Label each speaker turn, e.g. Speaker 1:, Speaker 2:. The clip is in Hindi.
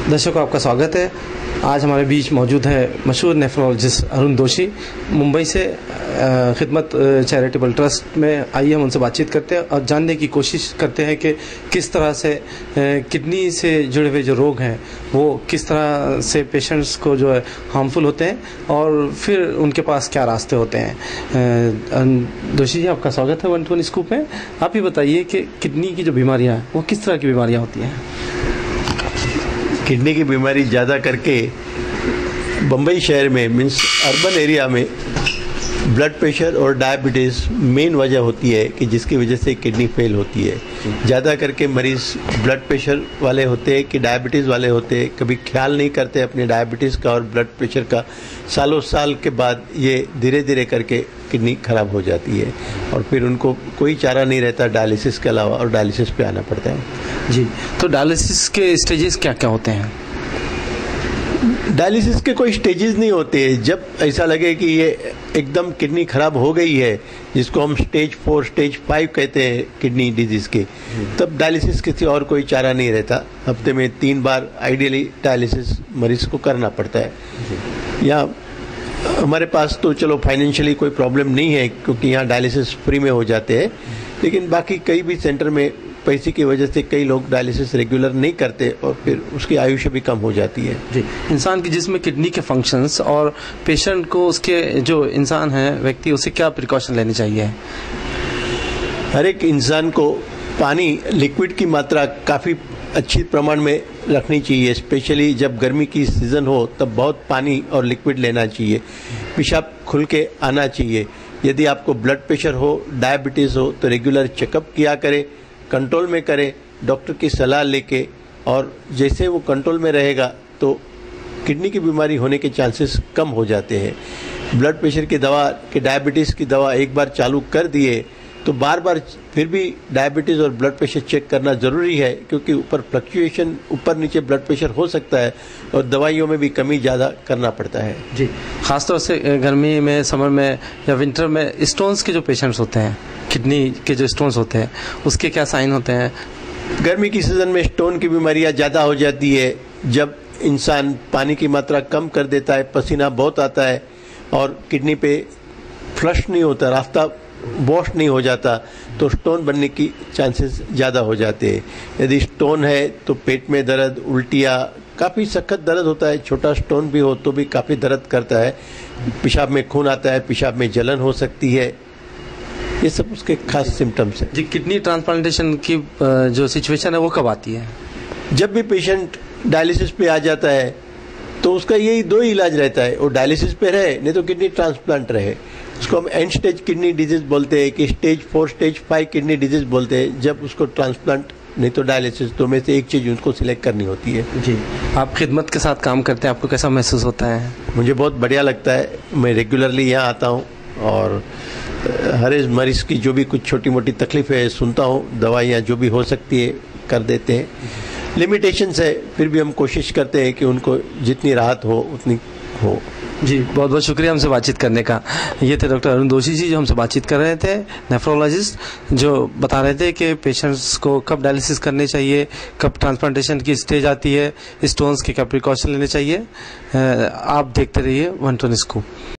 Speaker 1: दर्शकों, आपका स्वागत है। आज हमारे बीच मौजूद है मशहूर नेफ्रोलॉजिस्ट अरुण दोषी मुंबई से। खिदमत चैरिटेबल ट्रस्ट में आइए हम उनसे बातचीत करते हैं और जानने की कोशिश करते हैं कि किस तरह से किडनी से जुड़े हुए जो रोग हैं वो किस तरह से पेशेंट्स को जो है हार्मफुल होते हैं और फिर उनके पास क्या रास्ते होते हैं। दोषी जी, आपका स्वागत है 120 स्कूप में। आप ये बताइए कि किडनी की जो बीमारियाँ हैं वो किस तरह की बीमारियाँ होती हैं।
Speaker 2: किडनी की बीमारी ज़्यादा करके बम्बई शहर में मीन्स अर्बन एरिया में ब्लड प्रेशर और डायबिटीज़ मेन वजह होती है कि जिसकी वजह से किडनी फेल होती है। ज़्यादा करके मरीज़ ब्लड प्रेशर वाले होते हैं कि डायबिटीज़ वाले होते हैं, कभी ख्याल नहीं करते अपने डायबिटीज़ का और ब्लड प्रेशर का। सालों साल के बाद ये धीरे धीरे करके किडनी खराब हो जाती है और फिर उनको कोई चारा नहीं रहता डायलिसिस के अलावा और डायलिसिस पे आना पड़ता है।
Speaker 1: जी, तो डायलिसिस के स्टेजेस क्या क्या होते हैं?
Speaker 2: डायलिसिस के कोई स्टेजेस नहीं होते। जब ऐसा लगे कि ये एकदम किडनी खराब हो गई है, जिसको हम स्टेज 4 स्टेज 5 कहते हैं किडनी डिजीज़ के, तब डायलिसिस किसी और कोई चारा नहीं रहता। हफ्ते में 3 बार आइडियली डायलिसिस मरीज को करना पड़ता है। या हमारे पास तो चलो फाइनेंशियली कोई प्रॉब्लम नहीं है क्योंकि यहाँ डायलिसिस फ्री में हो जाते हैं, लेकिन बाकी कई भी सेंटर में पैसे की वजह से कई लोग डायलिसिस रेगुलर नहीं करते और फिर उसकी आयुष्य भी कम हो जाती है।
Speaker 1: जी, इंसान की जिसमें किडनी के फंक्शंस और पेशेंट को उसके जो इंसान है व्यक्ति उसे क्या प्रिकॉशन लेनी चाहिए?
Speaker 2: हर एक इंसान को पानी लिक्विड की मात्रा काफ़ी अच्छी प्रमाण में रखनी चाहिए। स्पेशली जब गर्मी की सीज़न हो तब बहुत पानी और लिक्विड लेना चाहिए। पेशाब खुल के आना चाहिए। यदि आपको ब्लड प्रेशर हो, डायबिटीज़ हो तो रेगुलर चेकअप किया करें, कंट्रोल में करें, डॉक्टर की सलाह लेके, और जैसे वो कंट्रोल में रहेगा तो किडनी की बीमारी होने के चांसेस कम हो जाते हैं। ब्लड प्रेशर की दवा कि डायबिटीज़ की दवा एक बार चालू कर दिए तो बार बार फिर भी डायबिटीज़ और ब्लड प्रेशर चेक करना ज़रूरी है, क्योंकि ऊपर फ्लक्चुएशन, ऊपर नीचे ब्लड प्रेशर हो सकता है और दवाइयों में भी कमी ज़्यादा करना पड़ता है।
Speaker 1: जी, खासतौर से गर्मी में, समर में या विंटर में स्टोन्स के जो पेशेंट्स होते हैं, किडनी के जो स्टोन्स होते हैं, उसके क्या साइन होते हैं?
Speaker 2: गर्मी की सीज़न में स्टोन की बीमारियाँ ज़्यादा हो जाती है। जब इंसान पानी की मात्रा कम कर देता है, पसीना बहुत आता है और किडनी पे फ्लश नहीं होता, रास्ता वॉश नहीं हो जाता, तो स्टोन बनने की चांसेस ज़्यादा हो जाते हैं। यदि स्टोन है तो पेट में दर्द, उल्टियाँ, काफ़ी सख्त दर्द होता है। छोटा स्टोन भी हो तो भी काफ़ी दर्द करता है। पेशाब में खून आता है, पेशाब में जलन हो सकती है। ये सब उसके खास सिम्टम्स हैं।
Speaker 1: जी, किडनी ट्रांसप्लांटेशन की जो सिचुएशन है वो कब आती है?
Speaker 2: जब भी पेशेंट डायलिसिस पे आ जाता है तो उसका यही 2 ही इलाज रहता है, वो डायलिसिस पे रहे नहीं तो किडनी ट्रांसप्लांट रहे। उसको हम एंड स्टेज किडनी डिजीज बोलते हैं कि स्टेज 4 स्टेज 5 किडनी डिजीज बोलते हैं। जब उसको ट्रांसप्लांट नहीं तो डायलिसिस, तो में से एक चीज़ उनको सिलेक्ट करनी होती है।
Speaker 1: जी, आप खिदमत के साथ काम करते हैं, आपको कैसा महसूस होता है?
Speaker 2: मुझे बहुत बढ़िया लगता है। मैं रेगुलरली यहाँ आता हूँ और हर एक मरीज़ की जो भी कुछ छोटी मोटी तकलीफ़ है सुनता हूँ, दवाइयाँ जो भी हो सकती है कर देते हैं। लिमिटेशंस है, फिर भी हम कोशिश करते हैं कि उनको जितनी राहत हो उतनी हो।
Speaker 1: जी, बहुत बहुत शुक्रिया हमसे बातचीत करने का। ये थे डॉक्टर अरुण दोषी जी जो हमसे बातचीत कर रहे थे, नेफ्रोलॉजिस्ट, जो बता रहे थे कि पेशेंट्स को कब डायलिसिस करनी चाहिए, कब ट्रांसप्लांटेशन की स्टेज आती है, स्टोन्स के क्या प्रिकॉशन लेने चाहिए। आप देखते रहिए 120 स्कूप।